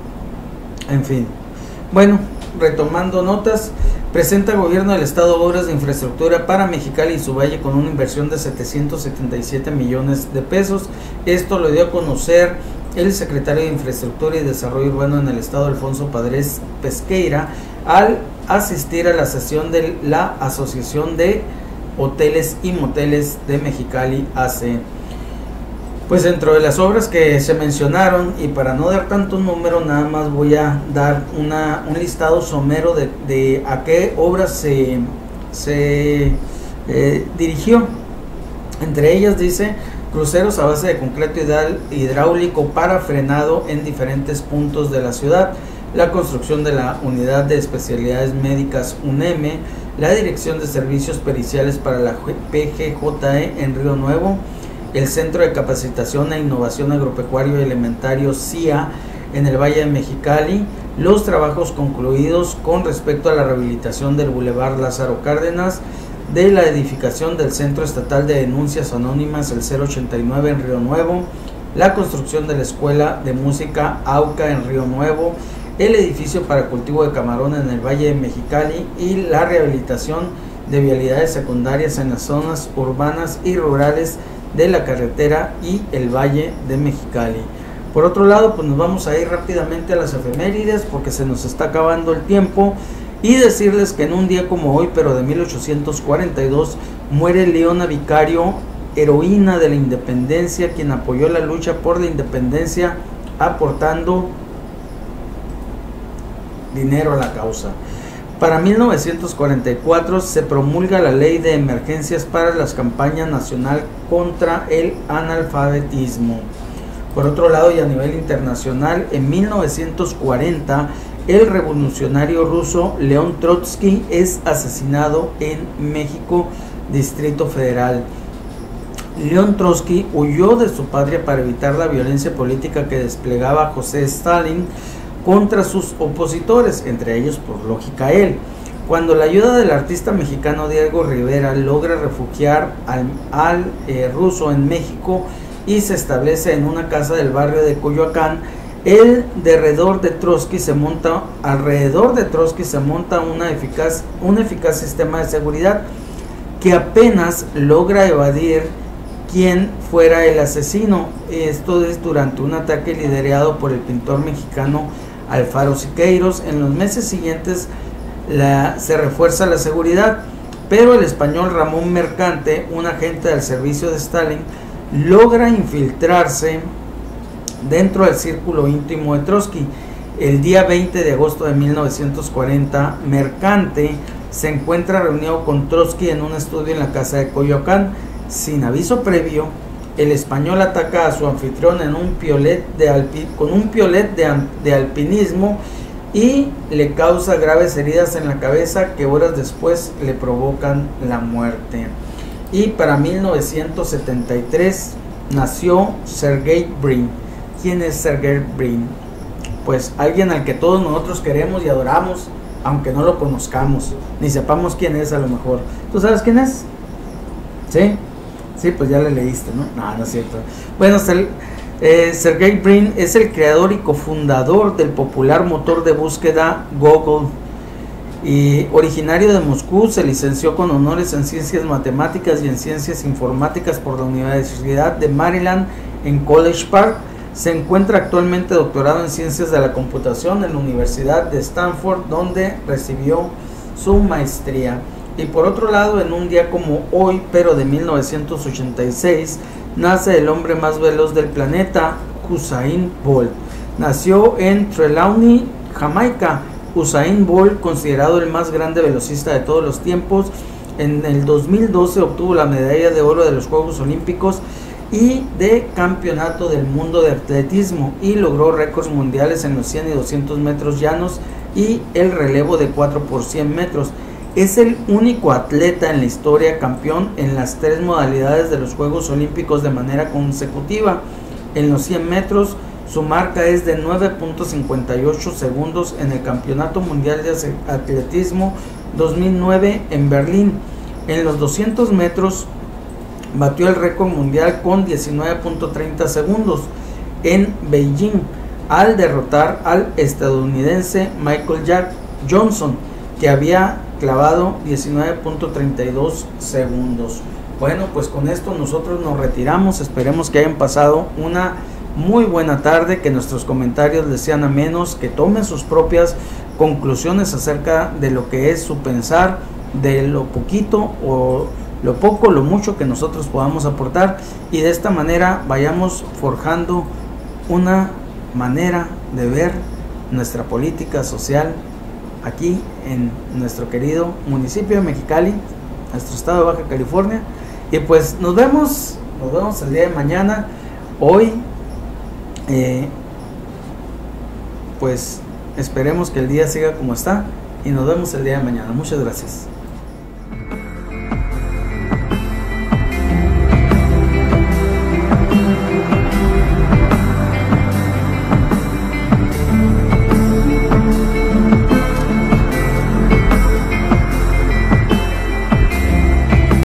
En fin, bueno, retomando notas, presenta el gobierno del estado obras de infraestructura para Mexicali y su valle con una inversión de setecientos setenta y siete millones de pesos. Esto lo dio a conocer el secretario de Infraestructura y Desarrollo Urbano en el estado, Alfonso Padres Pesqueira, al asistir a la sesión de la Asociación de Hoteles y Moteles de Mexicali, A C. Pues dentro de las obras que se mencionaron, y para no dar tanto número, nada más voy a dar una, un listado somero de, de a qué obras se, se eh, dirigió. Entre ellas dice: cruceros a base de concreto hidráulico para frenado en diferentes puntos de la ciudad, la construcción de la unidad de especialidades médicas UNEM, la dirección de servicios periciales para la P G J E en Río Nuevo, el Centro de Capacitación e Innovación Agropecuario y Alimentario C I A en el Valle de Mexicali, los trabajos concluidos con respecto a la rehabilitación del Boulevard Lázaro Cárdenas, de la edificación del Centro Estatal de Denuncias Anónimas, el cero ochenta y nueve en Río Nuevo, la construcción de la Escuela de Música AUCA en Río Nuevo, el edificio para cultivo de camarón en el Valle de Mexicali y la rehabilitación de vialidades secundarias en las zonas urbanas y rurales de la carretera y el Valle de Mexicali. Por otro lado, pues nos vamos a ir rápidamente a las efemérides porque se nos está acabando el tiempo, y decirles que en un día como hoy, pero de mil ochocientos cuarenta y dos, muere Leona Vicario, heroína de la independencia, quien apoyó la lucha por la independencia aportando dinero a la causa. Para mil novecientos cuarenta y cuatro se promulga la Ley de Emergencias para la Campaña Nacional contra el Analfabetismo. Por otro lado, y a nivel internacional, en mil novecientos cuarenta, el revolucionario ruso León Trotsky es asesinado en México, Distrito Federal. León Trotsky huyó de su patria para evitar la violencia política que desplegaba José Stalin contra sus opositores, entre ellos por lógica él. Cuando la ayuda del artista mexicano Diego Rivera logra refugiar al, al eh, ruso en México y se establece en una casa del barrio de Coyoacán, el derredor de Trotsky se monta, alrededor de Trotsky se monta una eficaz, un eficaz sistema de seguridad que apenas logra evadir quién fuera el asesino. Esto es durante un ataque liderado por el pintor mexicano Alfaro Siqueiros. En los meses siguientes la, se refuerza la seguridad, pero el español Ramón Mercante, un agente del servicio de Stalin, logra infiltrarse dentro del círculo íntimo de Trotsky. El día veinte de agosto de mil novecientos cuarenta, Mercante se encuentra reunido con Trotsky en un estudio en la casa de Coyoacán. Sin aviso previo, el español ataca a su anfitrión en un piolet de alpi, con un piolet de, de alpinismo y le causa graves heridas en la cabeza que horas después le provocan la muerte. Y para mil novecientos setenta y tres nació Sergey Brin. ¿Quién es Sergey Brin? pues alguien al que todos nosotros queremos y adoramos, aunque no lo conozcamos, ni sepamos quién es a lo mejor. ¿Tú sabes quién es? ¿Sí? Sí, pues ya le leíste, ¿no? No, no es cierto. Bueno, el, eh, Sergey Brin es el creador y cofundador del popular motor de búsqueda Google. Y originario de Moscú, se licenció con honores en Ciencias Matemáticas y en Ciencias Informáticas por la Universidad de Maryland en College Park. Se encuentra actualmente doctorado en Ciencias de la Computación en la Universidad de Stanford, donde recibió su maestría. Y por otro lado, en un día como hoy, pero de mil novecientos ochenta y seis, nace el hombre más veloz del planeta, Usain Bolt. Nació en Trelawney, Jamaica. Usain Bolt, considerado el más grande velocista de todos los tiempos, en el dos mil doce obtuvo la medalla de oro de los Juegos Olímpicos y de Campeonato del Mundo de Atletismo, y logró récords mundiales en los cien y doscientos metros llanos y el relevo de cuatro por cien metros. Es el único atleta en la historia campeón en las tres modalidades de los Juegos Olímpicos de manera consecutiva. En los cien metros, su marca es de nueve punto cincuenta y ocho segundos en el Campeonato Mundial de Atletismo dos mil nueve en Berlín. En los doscientos metros batió el récord mundial con diecinueve punto treinta segundos en Beijing, al derrotar al estadounidense Michael Jack Johnson, que había clavado diecinueve punto treinta y dos segundos. Bueno, pues con esto nosotros nos retiramos. Esperemos que hayan pasado una muy buena tarde, que nuestros comentarios les sean amenos, que tomen sus propias conclusiones acerca de lo que es su pensar, de lo poquito o lo poco, lo mucho que nosotros podamos aportar, y de esta manera vayamos forjando una manera de ver nuestra política social aquí en nuestro querido municipio de Mexicali, nuestro estado de Baja California. Y pues nos vemos, nos vemos el día de mañana. Hoy Eh, pues esperemos que el día siga como está, y nos vemos el día de mañana. Muchas gracias.